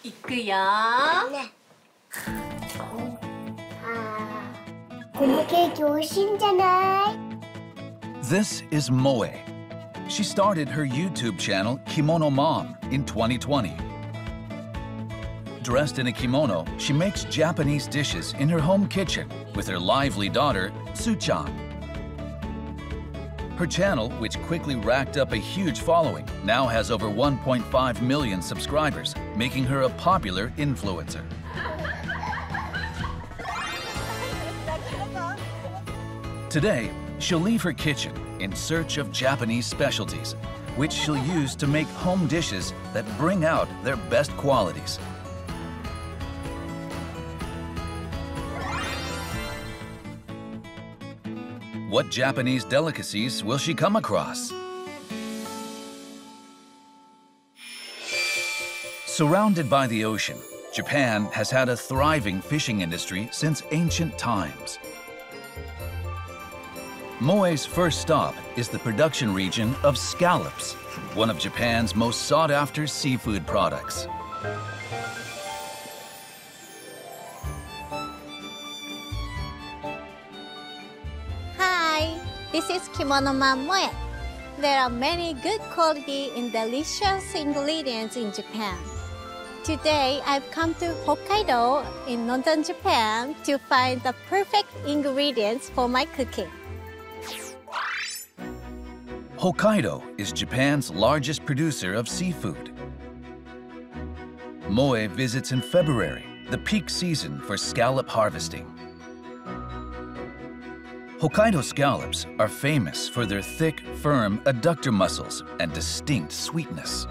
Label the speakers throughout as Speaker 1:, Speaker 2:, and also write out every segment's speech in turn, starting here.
Speaker 1: いくよ。
Speaker 2: ね。このケーキ美味しいんじゃない？
Speaker 3: This is Moe. She started her YouTube channel Kimono Mom in 2020. Dressed in a kimono, she makes Japanese dishes in her home kitchen with her lively daughter, Su-chan. Her channel, which quickly racked up a huge following, now has over 1.5 million subscribers, making her a popular influencer. Today, she'll leave her kitchen in search of Japanese specialties, which she'll use to make home dishes that bring out their best qualities. What Japanese delicacies will she come across? Surrounded by the ocean, Japan has had a thriving fishing industry since ancient times. Moe's first stop is the production region of scallops, one of Japan's most sought-after seafood products.
Speaker 4: Hi, this is Kimono Mom Moe. There are many good quality and delicious ingredients in Japan. Today, I've come to Hokkaido in northern Japan to find the perfect ingredients for my cooking.
Speaker 3: Hokkaido is Japan's largest producer of seafood. Moe visits in February, the peak season for scallop harvesting. Hokkaido scallops are famous for their thick, firm adductor muscles and distinct sweetness.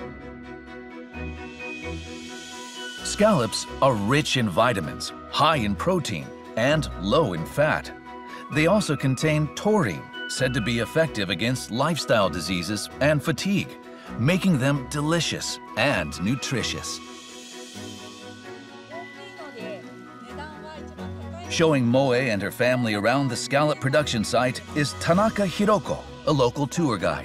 Speaker 3: Scallops are rich in vitamins, high in protein, and low in fat. They also contain taurine, said to be effective against lifestyle diseases and fatigue, making them delicious and nutritious. Showing Moe and her family around the scallop production site is Tanaka Hiroko, a local tour guide.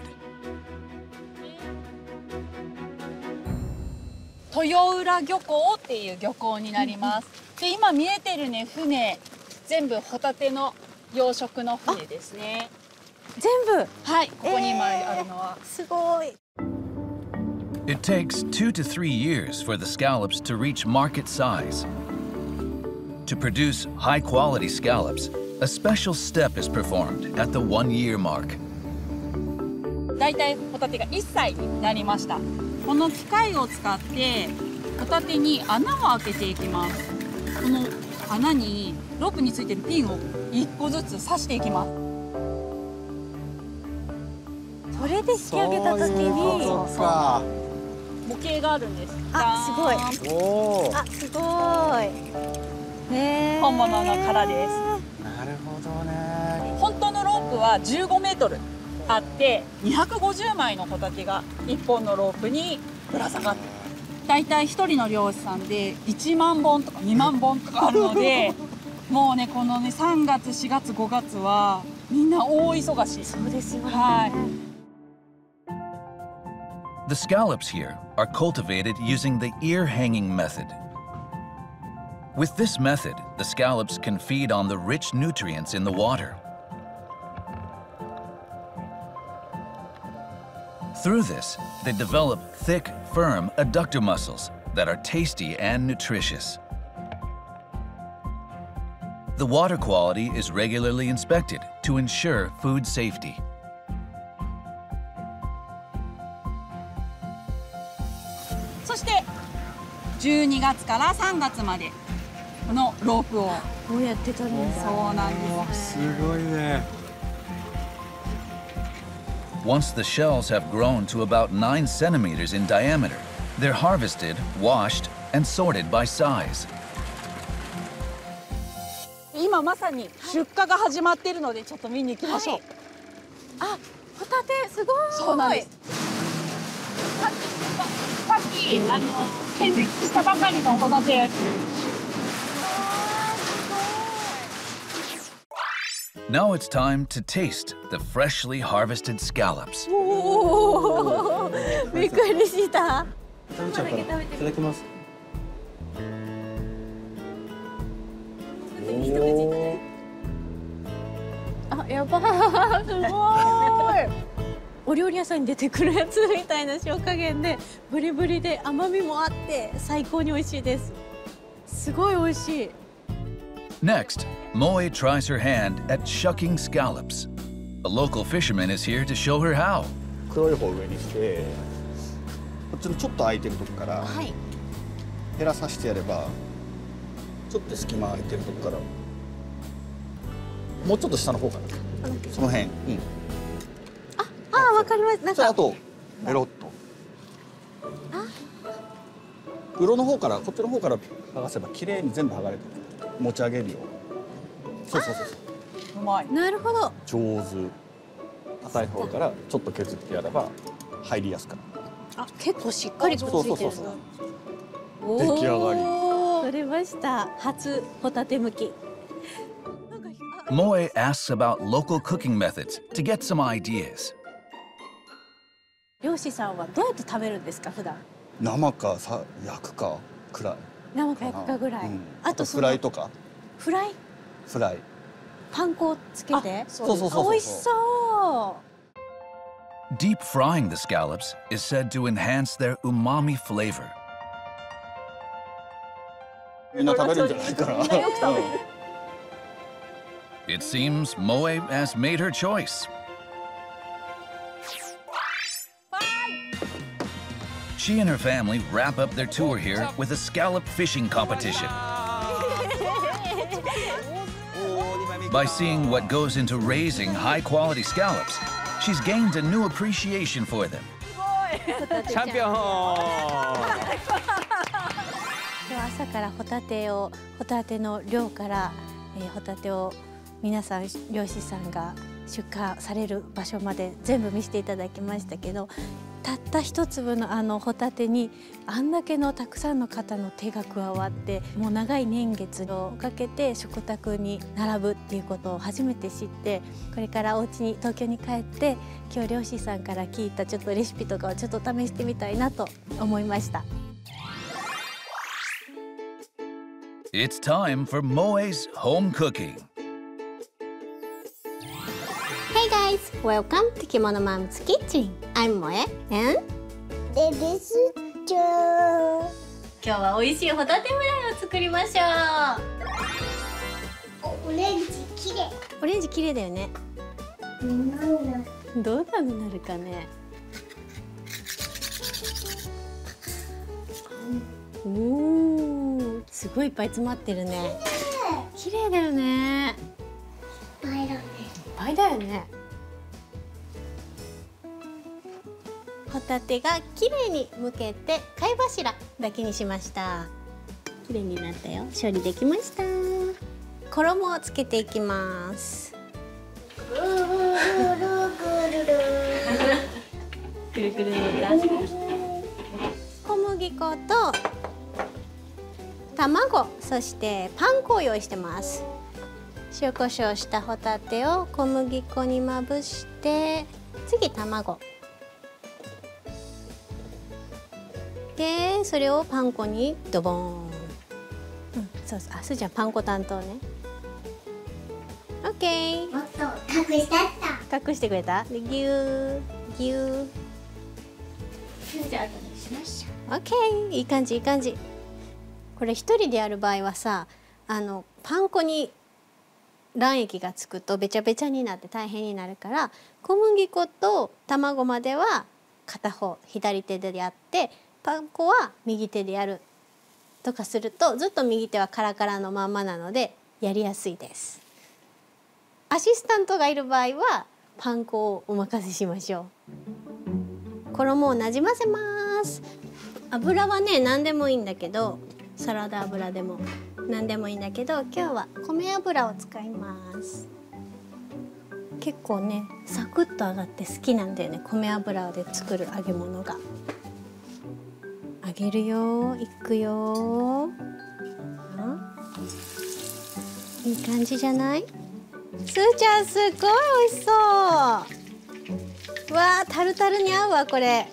Speaker 1: 豊浦漁港っていう漁港になります。で、今見えてるね、船、全部ホタテの養殖の船ですね。
Speaker 4: 全部。
Speaker 1: はい、ここに今あるのは。
Speaker 4: すごい。
Speaker 3: It takes 2 to 3 years for the scallops to reach market size. To produce high-quality scallops, a special step is performed at the 1-year mark.
Speaker 1: だいたいホタテが1歳になりました。この機械を使ってホタテに穴を開けていきます。この穴にロープについてるピンを1個ずつ刺していきます。
Speaker 4: それで引き上げた時に
Speaker 1: 模型があるんです。
Speaker 4: あ、すごい。
Speaker 5: おー。
Speaker 4: あ、すごい。
Speaker 1: 本物の殻です。
Speaker 5: なるほどね。
Speaker 1: 本当のロープは15メートルあって250枚のホタテが1本のロープにぶら下がってる。だいたい1人の漁師さんで1万本とか2万本とかあるのでもうねこのね3月4月5月はみんな大忙し。
Speaker 4: そうですよね。
Speaker 1: はい。
Speaker 3: The scallops here are cultivated using the ear-hanging method. With this method, the scallops can feed on the rich nutrients in the water. Through this, they develop thick, firm adductor muscles that are tasty and nutritious. The water quality is regularly inspected to ensure food safety.
Speaker 1: So, 12月から3月までこのロープを
Speaker 4: こうやって取るんだ。
Speaker 1: そうなんです。
Speaker 5: すごいね。
Speaker 3: Once the shells have grown to about 9 centimeters in diameter, they're harvested, washed, and sorted by size.
Speaker 1: 今まさに出荷が始まっているのでちょっと見に行きましょう。
Speaker 4: あ、ホタテすごい。
Speaker 1: そうなんです。さっき検出したばかりのホタテ。
Speaker 3: Now it's time to taste the freshly harvested scallops.
Speaker 4: おお、びっくりした。
Speaker 5: 食べちゃうから。いただきます。
Speaker 4: あ、やばー、すごーい。お料理屋さんに出てくるやつみたいな塩加減で、ブリブリで甘みもあって最高に美味しいです。すごい美味しい。
Speaker 3: Next, Moe tries her hand at shucking scallops. A local fisherman is here to show her how.
Speaker 6: 黒い方を上にして、こっちのちょっと空いてるとこから
Speaker 4: はい。
Speaker 6: 減らさせてやれば、ちょっと隙間空いてるとこからもうちょっと下の方からその辺、
Speaker 4: あ、わかります。なんか
Speaker 6: それあとベロッと裏の方からこっちの方から剥がせば綺麗に全部剥がれて持ち上げるよ。そうそうそうそう、
Speaker 1: うまい。
Speaker 4: なるほど。
Speaker 6: 上手。硬い方からちょっと削ってやれば入りやすくなる。
Speaker 4: あ、結構しっかりくっついてる。
Speaker 6: そうそうそう
Speaker 4: おー
Speaker 6: 出来上がり。
Speaker 4: 取れました。初ホタテむき。
Speaker 3: Moe asks about local cooking methods to get some ideas.
Speaker 4: 漁師さんはどうやって食べるんですか、普段。
Speaker 6: 生かさ焼くかくらい
Speaker 4: 生か焼くかぐらい。あと
Speaker 6: フライとか。
Speaker 4: フライ。
Speaker 6: フライ。
Speaker 4: パン粉をつけて。
Speaker 6: そうそうそうそう。
Speaker 4: 美味しそう。
Speaker 3: Deep frying the scallops is said to enhance their umami flavor.
Speaker 6: みんな食べるんじゃないかな。
Speaker 3: It seems Moe has made her choice. She and her family wrap up their tour here with a scallop fishing competition. By seeing what goes into raising high-quality scallops, she's gained a new appreciation for them.
Speaker 5: チャンピオン。
Speaker 4: 今日朝からホタテの漁から、ホタテを皆さん漁師さんが出荷される場所まで全部見せていただきましたけど、たった一粒のホタテにあんだけのたくさんの方の手が加わって、もう長い年月をかけて食卓に並ぶっていうことを初めて知って、これからお家に東京に帰って今日漁師さんから聞いたちょっとレシピとかをちょっと試してみたいなと思いました。
Speaker 3: It's time for Moe's home cooking.
Speaker 4: Hey guys, welcome to Kimono Mom's Kitchen. I'm Moe and
Speaker 2: でですじゃ
Speaker 4: 今日は美味しいホタテフライを作りましょ
Speaker 2: オレンジきれい。
Speaker 4: う。オレンジ綺麗だよね。
Speaker 2: なんだ。
Speaker 4: どうなるかね。おお、すごいいっぱい詰まってるね。綺麗だよね。
Speaker 2: バイだね。
Speaker 4: いっぱいだよね。ホタテが綺麗に剥けて貝柱だけにしました。綺麗になったよ。処理できました。衣をつけていきます。
Speaker 2: ぐるぐるぐるぐる。
Speaker 4: くるくる小麦粉と卵、そしてパン粉を用意してます。塩コショウしたホタテを小麦粉にまぶして、次卵で、それをパン粉にドボーン。そうそう、すーちゃんパン粉担当ね。オッケー。
Speaker 2: もっと隠してあった。
Speaker 4: 隠してくれた。で、ぎゅーぎゅー。
Speaker 2: じゃあ後にしましょ
Speaker 4: オッケー、いい感じいい感じ。これ一人でやる場合はさ、パン粉に卵液がつくとべちゃべちゃになって大変になるから、小麦粉と卵までは片方左手でやって、パン粉は右手でやるとかすると、ずっと右手はカラカラのまんまなのでやりやすいです。アシスタントがいる場合はパン粉をお任せしましょう。衣をなじませます。油はね、何でもいいんだけど、サラダ油でも何でもいいんだけど、今日は米油を使います。結構ね、サクッと揚がって好きなんだよね、米油で作る揚げ物が。揚げるよ、いくよ。いい感じじゃない？すーちゃん、すっごい美味しそう。わあ、タルタルに合うわこれ。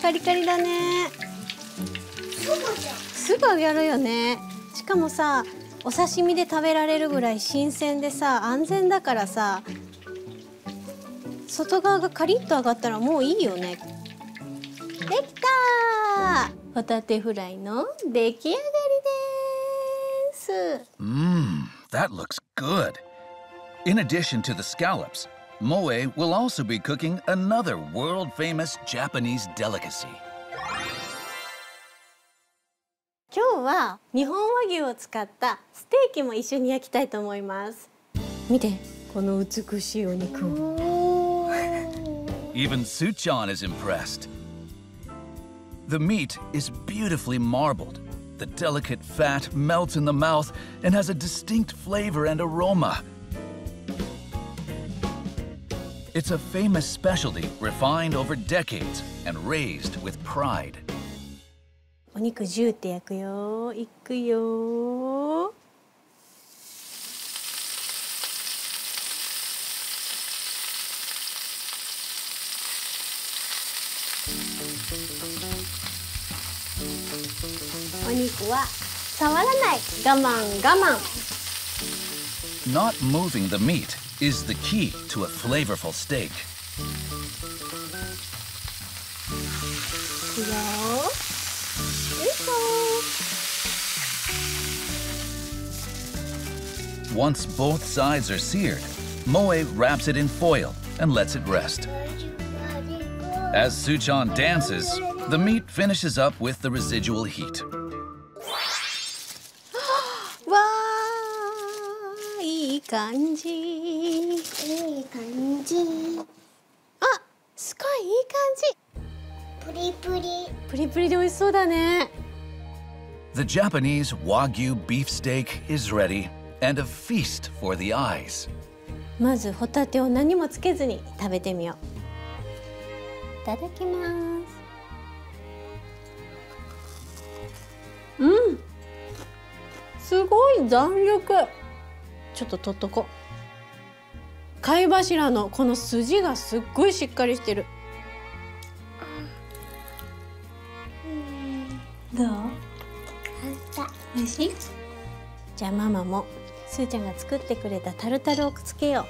Speaker 4: カリカリだね。すぐ揚げるよね。しかもさ、お刺身で食べられるぐらい新鮮でさ、安全だからさ、外側がカリッと揚がったらもういいよね。できた！ホタテフライの出来上がりです。
Speaker 3: That looks good. In addition to the scallops, Moe will also be cooking another world-famous Japanese delicacy.
Speaker 4: 今日は日本和牛を使ったステーキも一緒に焼きたいと思います。見て、この美しいお肉を。
Speaker 3: Even Suchan is impressed. The meat is beautifully marbled. The delicate fat melts in the mouth and has a distinct flavor and aroma. It's a famous specialty refined over decades and raised with pride.
Speaker 4: お肉ジューって焼くよ。いくよ。お肉は触らない。我慢我慢。
Speaker 3: Not moving the meat is the key to a flavorful steak.
Speaker 4: いくよ。よいしょ。
Speaker 3: Once both sides are seared, Moe wraps it in foil and lets it rest. As Suchan dances, the meat finishes up with the residual heat.
Speaker 4: わー、いい感じ。
Speaker 2: いい感じ。
Speaker 4: あ、すごいいい感じ。
Speaker 2: プリプリ。
Speaker 4: プリプリで美味しそうだね。
Speaker 3: The Japanese Wagyu beef steak is ready and a feast for the eyes.
Speaker 4: まずホタテを何もつけずに食べてみよう。いただきます。すごい弾力。ちょっと取っとこう。貝柱のこの筋がすっごいしっかりしてる。どう？美味しい？じゃあママもすーちゃんが作ってくれたタルタルをつけよ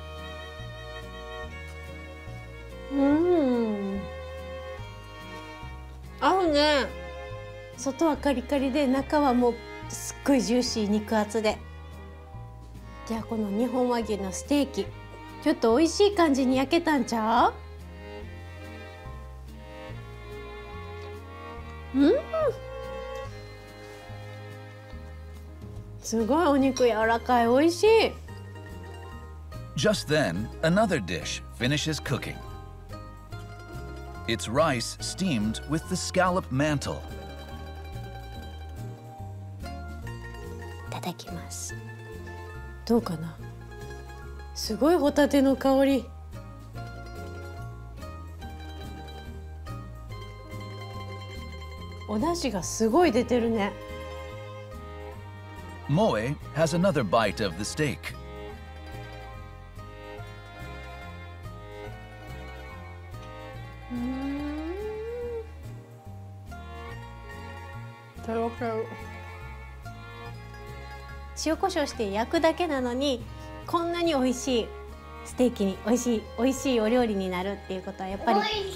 Speaker 4: う。合うね。外はカリカリで中はもうすっごいジューシー肉厚で。じゃあこの日本和牛のステーキちょっと美味しい感じに焼けたんちゃう？すごいお肉柔らかい。美味しい。
Speaker 3: Just then, another dish finishes cooking. It's rice steamed with the scallop mantle.
Speaker 4: いただきます。どうかな。すごいホタテの香り。お出汁がすごい出てるね。
Speaker 3: Moe has another bite of the steak.
Speaker 4: とろける。塩コショウして焼くだけなのにこんなに美味しいステーキに美味しいお料理になるっていうことはやっぱり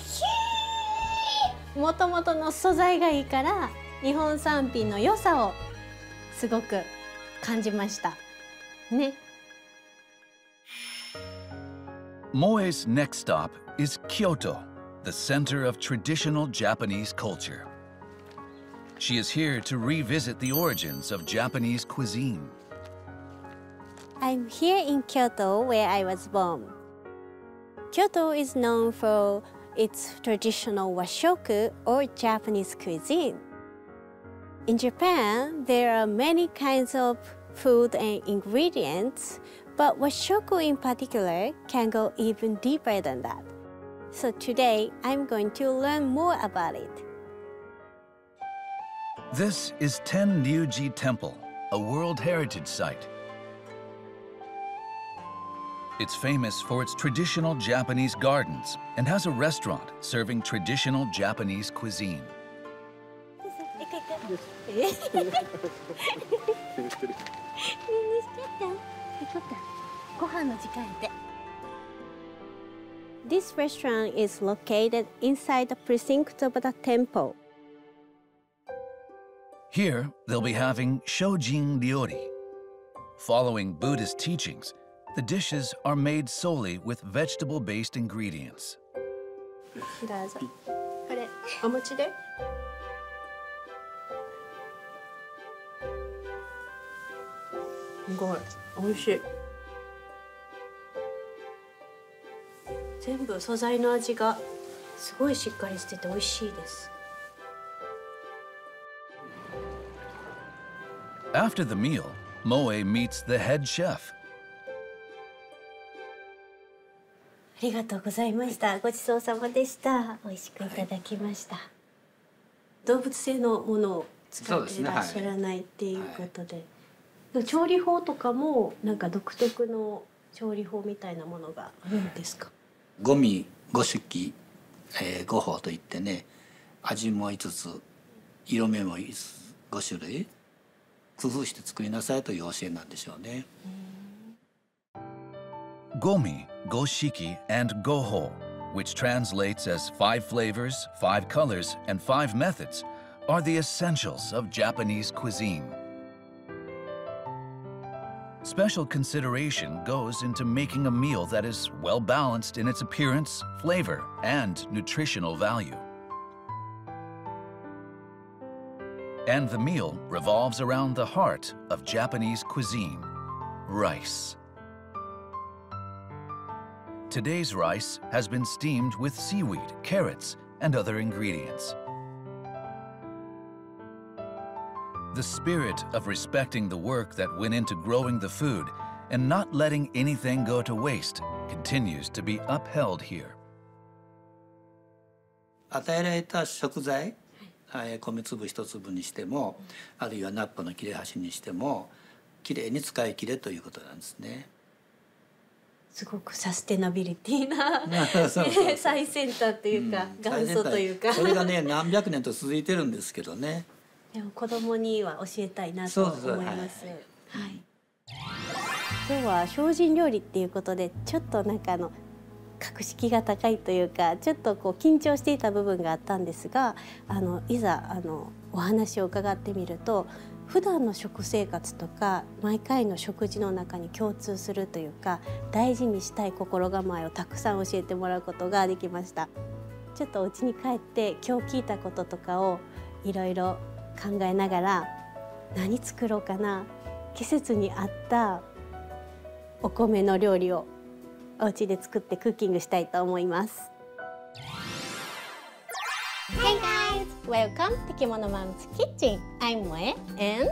Speaker 4: もともとの素材がいいから日本産品の良さをすごく感じましたね。
Speaker 3: Moe's next stop is Kyoto, the center of traditional Japanese culture. She is here to revisit the origins of Japanese cuisine.
Speaker 4: I'm here in Kyoto where I was born. Kyoto is known for its traditional washoku or Japanese cuisine. In Japan, there are many kinds of food and ingredients, but washoku in particular can go even deeper than that. So today, I'm going to learn more about it.
Speaker 3: This is Tenryuji Temple, a World Heritage Site. It's famous for its traditional Japanese gardens and has a restaurant serving traditional Japanese cuisine.
Speaker 4: ご飯の時間やで。This restaurant is located inside the precinct of the temple.
Speaker 3: Here, they'll be having Shojin Ryori. Following Buddhist teachings, the dishes are made solely with vegetable-based ingredients.
Speaker 4: どうぞ。これお餅で。すごい美味しい。全部素材の味がすごいしっかりしてて美味しいです。
Speaker 3: After the meal, Moe meets the head chef.
Speaker 4: ありがとうございました。ごちそうさまでした。美味しくいただきました。動物性のものを使っていらっしゃらないっていうことで、調理法とかもなんか独特の調理法みたいなものがあるんですか？
Speaker 7: 五味五色、五法といってね、味も5つ、色目も5種類工夫して作りなさいという教えなんでしょうね。
Speaker 3: Gomi, Goshiki, and Goho, which translates as 5 flavors, 5 colors, and 5 methods, are the essentials of Japanese cuisine. Special consideration goes into making a meal that is well balanced in its appearance, flavor, and nutritional value. And the meal revolves around the heart of Japanese cuisine, rice. Today's rice has been steamed with seaweed, carrots, and other ingredients. The spirit of respecting the work that went into growing the food and not letting anything go to waste continues to be upheld here.
Speaker 7: 与えられた食材、米粒一粒にしても、あるいはナッパの切れ端にしても、きれいに使い切れということなんですね。
Speaker 4: すごくサステナビリティな最先端というか、元祖というか、
Speaker 7: それがね何百年と続いてるんですけどね。
Speaker 4: でも子供には教えたいなと思います。はい。今日は精進料理っていうことでちょっとなんか格式が高いというかちょっとこう緊張していた部分があったんですが、いざお話を伺ってみると普段の食生活とか毎回の食事の中に共通するというか大事にしたい心構えをたくさん教えてもらうことができました。ちょっとお家に帰って今日聞いたこととかをいろいろ考えながら何作ろうかな、季節に合ったお米の料理をお家で作ってクッキングしたいと思います。Hey guys! Welcome to Kimono Mom's Kitchen. I'm Moe and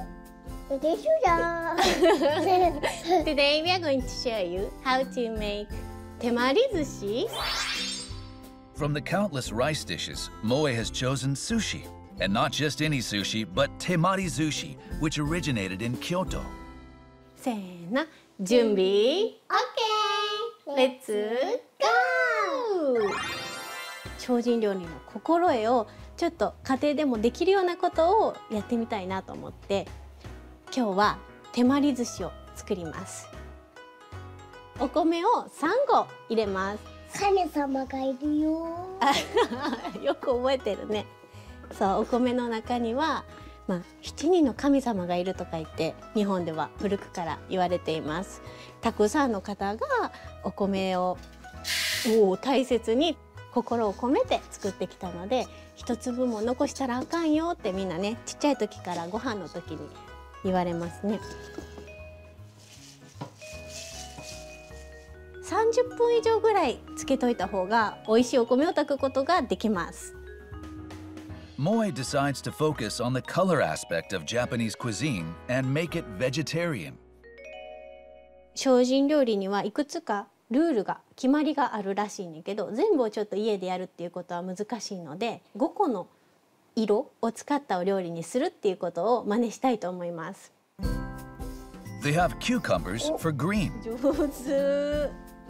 Speaker 4: today we are going to show you how to make temari sushi.
Speaker 3: From the countless rice dishes, Moe has chosen sushi. And not just any sushi, but temari sushi, which originated in Kyoto.
Speaker 4: せーの、準備 OK! Let's go! 精進料理の心得をちょっと家庭でもできるようなことをやってみたいなと思って今日は手まり寿司を作ります。お米を3合入れます。
Speaker 2: 神様がいるよ。
Speaker 4: よく覚えてるね。そう、お米の中には、7人の神様がいるとか言って日本では古くから言われています。たくさんの方がお米を大切に心を込めて作ってきたので一粒も残したらあかんよってみんなねちっちゃい時からご飯の時に言われますね。30分以上ぐらいつけといた方が美味しいお米を炊くことができます。
Speaker 3: Moe decides to focus on the color aspect of Japanese cuisine and make it vegetarian.
Speaker 4: 精進料理にはいくつかルールが決まりがあるらしいんだけど全部をちょっと家でやるっていうことは難しいので5個の色を使ったお料理にするっていうことを真似したいと思います。
Speaker 3: They have cucumbers for green,
Speaker 4: 上手。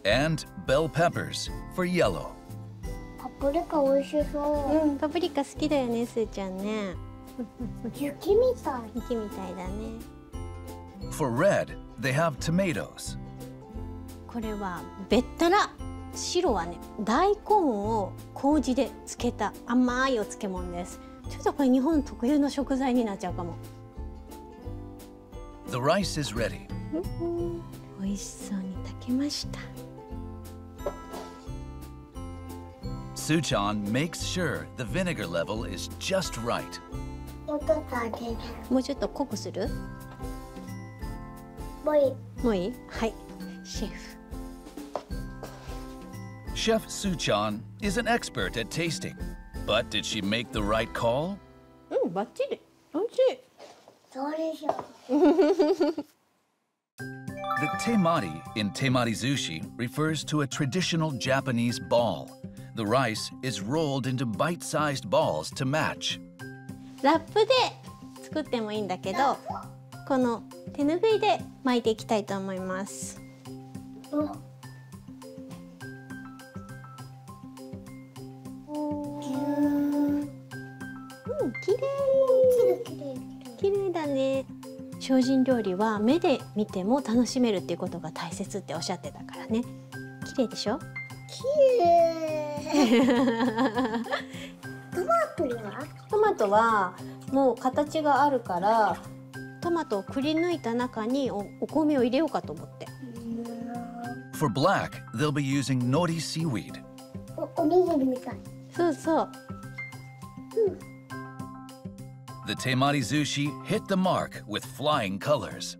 Speaker 3: and bell peppers for yellow.
Speaker 2: パプリカ美味しそう。
Speaker 4: パプリカ好きだよね、すーちゃんね。
Speaker 2: 雪みたい。
Speaker 4: 雪みたいだね。
Speaker 3: For red, they have tomatoes.
Speaker 4: これはべったら。白はね、大根を麹で漬けた甘いお漬物です。ちょっとこれ日本特有の食材になっちゃうかも。
Speaker 3: The rice is ready.
Speaker 4: 美味しそうに炊けました。
Speaker 3: Suchan makes sure the vinegar level is just right.
Speaker 2: もうちょっとあげる。
Speaker 4: もうちょっと濃くする？
Speaker 2: もういい。
Speaker 4: もういい？はい、シェフ。
Speaker 3: Chef Suchan is an expert at tasting, but did she make the right call?
Speaker 4: バッチリ。美味しい。
Speaker 2: そうでしょ。
Speaker 3: The temari in temari sushi refers to a traditional Japanese ball. The rice is rolled into bite-sized balls to match.
Speaker 4: ラップで作ってもいいんだけど、この手ぬぐいで巻いていきたいと思います。綺麗だね。精進料理は目で見ても楽しめるっていうことが大切っておっしゃってたからね。綺麗でしょ？
Speaker 2: 綺麗。
Speaker 4: トマトはもう形があるから、トマトをくり抜いた中にお米を入れようかと思って。
Speaker 3: For black, they'll be using nori seaweed.
Speaker 2: おにぎりみたい。
Speaker 4: そうそう。
Speaker 3: The temari sushi hit the mark with flying colors.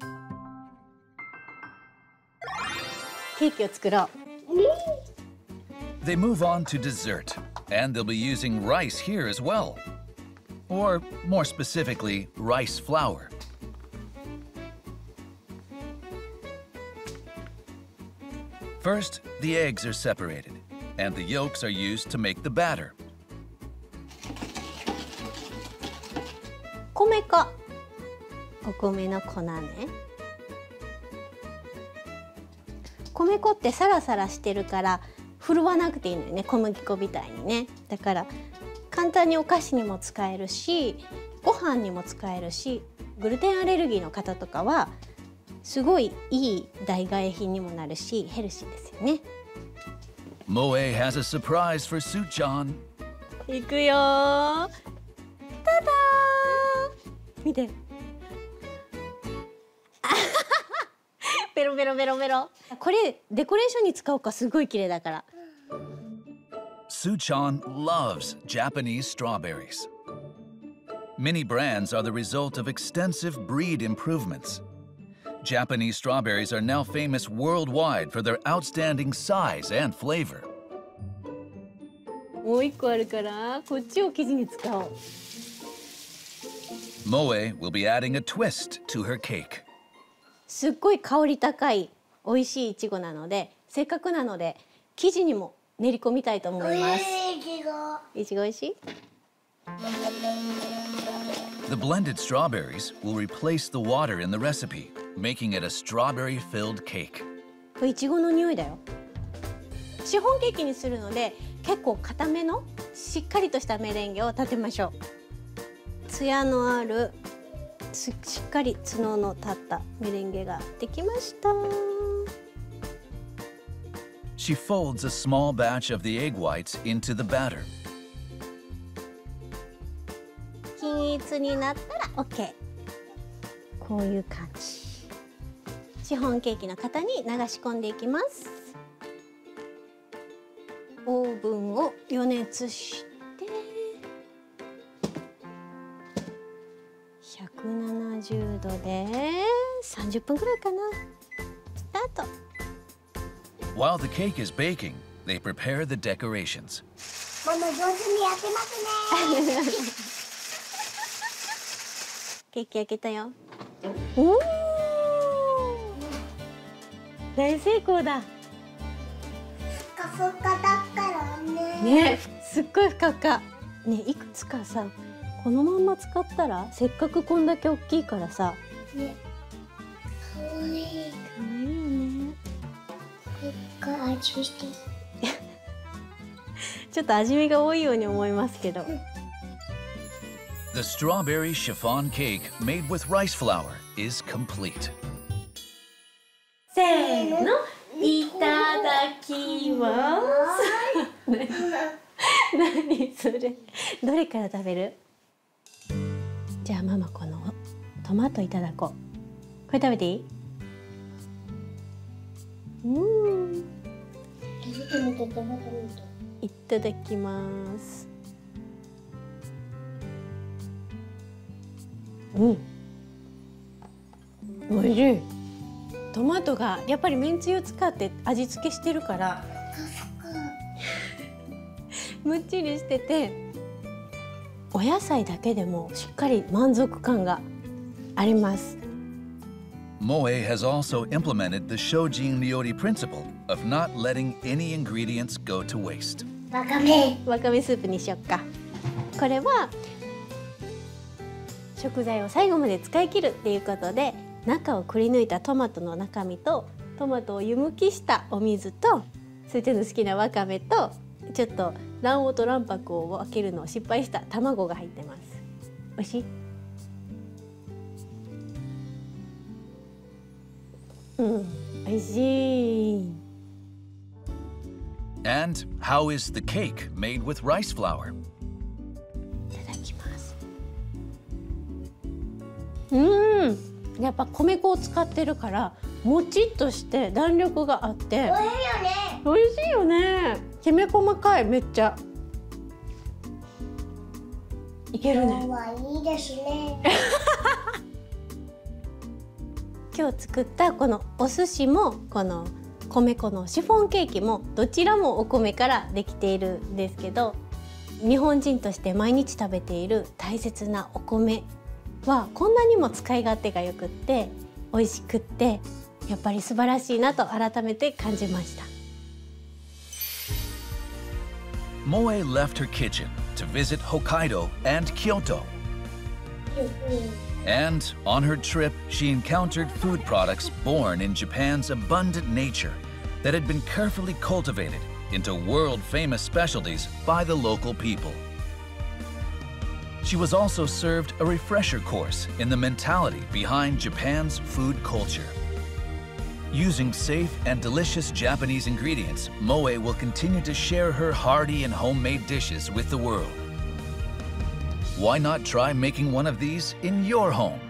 Speaker 4: ケーキを作ろう。
Speaker 3: They move on to dessert, and they'll be using rice here as well. Or, more specifically, rice flour. First, the eggs are separated, and the yolks are used to make the batter.
Speaker 4: 米粉。お米の粉ね。米粉ってサラサラしてるから振るわなくていいのよね、小麦粉みたいにね。だから簡単にお菓子にも使えるし、ご飯にも使えるし、グルテンアレルギーの方とかはすごいいい代替品にもなるし、ヘルシーですよね。
Speaker 3: Moe has a surprise for Suchan.
Speaker 4: いくよー。ただー。見て。ベロベロベロベロ。これデコレーションに使おうか、すごい綺麗だから。
Speaker 3: Suchan loves Japanese strawberries. Many brands are the result of extensive breed improvements. Japanese strawberries are now famous worldwide for their outstanding size and flavor.
Speaker 4: もう一個あるから、こっちを生地に使おう。
Speaker 3: Moe will be adding a twist to her cake.
Speaker 4: すっごい香り高い美味しいいちごなので、せっかくなので生地にも練り込みたいと思います。いちご美味しい？
Speaker 3: The blended strawberries will replace the water in the recipe, making it a strawberry-filled cake.
Speaker 4: これいちごの匂いだよ。シフォンケーキにするので結構固めのしっかりとしたメレンゲを立てましょう。ツヤのあるしっかり角の立ったメレンゲができました。
Speaker 3: She folds a small batch of the egg whites into the batter.
Speaker 4: 均一になったら OK。こういう感じ。シフォンケーキの型に流し込んでいきます。オーブンを予熱して170度で30分くらいかな。スタート。
Speaker 3: While the cake is baking, they prepare the decorations.
Speaker 2: ママ上手にやってますね。
Speaker 4: ケーキ焼けたよ。おお、大成功だ。
Speaker 2: ふかふかだからね。
Speaker 4: ね、すっごいふかふか。ね、いくつかさ、このまんま使ったら、せっかくこんだけ大きいからさ。
Speaker 2: ね。かわいい。
Speaker 4: かわいいよね。
Speaker 2: ふっか味見して。
Speaker 4: ちょっと味見が多いように思いますけど。
Speaker 3: The strawberry chiffon cake made with rice flour is complete.
Speaker 4: せーの、いただきます。何それ。どれから食べる？じゃあママこのトマトいただこう。これ食べていい？いただきます。おいしい。トマトがやっぱりめんつゆ使って味付けしてるからむっちりしてて、お野菜だけでもしっかり満足感があります。
Speaker 3: Moe has also implemented the Shojin Ryori principle of not letting any ingredients go to waste.
Speaker 4: わかめスープにしよっか。これは食材を最後まで使い切るっていうことで、中をくり抜いたトマトの中身とトマトを湯むきしたお水と、すーちゃんの好きなわかめと、ちょっと卵黄と卵白を分けるのを失敗した卵が入ってます。おいしい？おいしい。
Speaker 3: And how is the cake made with rice flour?
Speaker 4: いただきます。やっぱ米粉を使ってるからもちっとして弾力があっておいしいよね。きめ細かい。めっちゃいけるね。
Speaker 2: 今日はいいですね。
Speaker 4: 今日作ったこのお寿司もこの米粉のシフォンケーキもどちらもお米からできているんですけど、日本人として毎日食べている大切なお米はこんなにも使い勝手がよくって美味しくって、やっぱり素晴らしいなと改めて感じました。
Speaker 3: Moe left her kitchen to visit Hokkaido and Kyoto. And on her trip, she encountered food products born in Japan's abundant nature that had been carefully cultivated into world-famous specialties by the local people. She was also served a refresher course in the mentality behind Japan's food culture. Using safe and delicious Japanese ingredients, Moe will continue to share her hearty and homemade dishes with the world. Why not try making one of these in your home?